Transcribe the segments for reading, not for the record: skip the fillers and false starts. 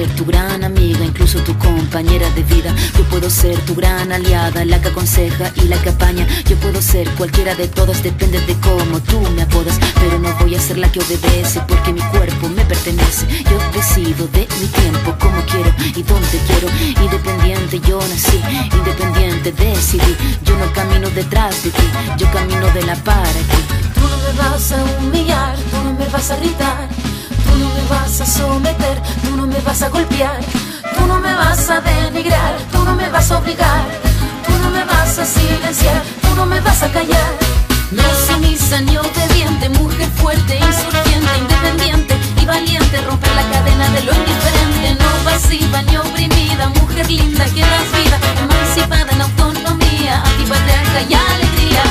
tu gran amiga, incluso tu compañera de vida. Yo puedo ser tu gran aliada, la que aconseja y la que apaña. Yo puedo ser cualquiera de todas, depende de cómo tú me apodas. Pero no voy a ser la que obedece, porque mi cuerpo me pertenece. Yo decido de mi tiempo, como quiero y donde quiero. Independiente yo nací, independiente decidí. Yo no camino detrás de ti, yo camino de la para ti. Tú no me vas a humillar, tú no me vas a gritar, tú no me vas a someter, tú no me vas a golpear, tú no me vas a denigrar, tú no me vas a obligar, tú no me vas a silenciar, tú no me vas a callar. No sumisa ni obediente, mujer fuerte, insurgente, independiente y valiente, romper la cadena de lo indiferente. No pasiva ni oprimida, mujer linda que das vida, emancipada en autonomía, antipatriarca y alegría.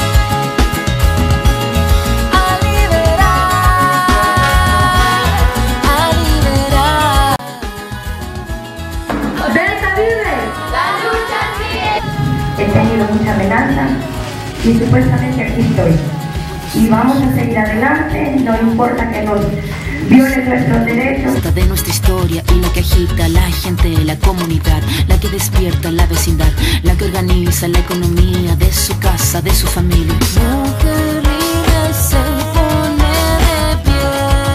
He tenido mucha amenaza y supuestamente aquí estoy. Y vamos a seguir adelante, no importa que nos violen nuestros derechos. Esta de nuestra historia y la que agita la gente, la comunidad, la que despierta la vecindad, la que organiza la economía de su casa, de su familia. Mujer libre se pone de pie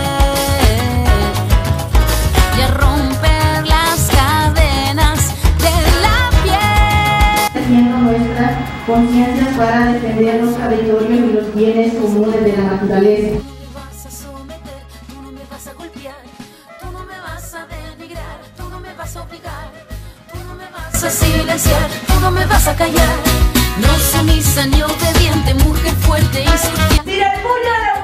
y a romper las cadenas de la piel. Haciendo nuestras conciencias para defender los territorios y los bienes comunes de la naturaleza. Tú no me vas a someter, tú no me vas a golpear, tú no me vas a denigrar, tú no me vas a obligar, tú no me vas a silenciar, tú no me vas a callar. No sumisa ni obediente, mujer fuerte, insurgente. ¡Tira el puño!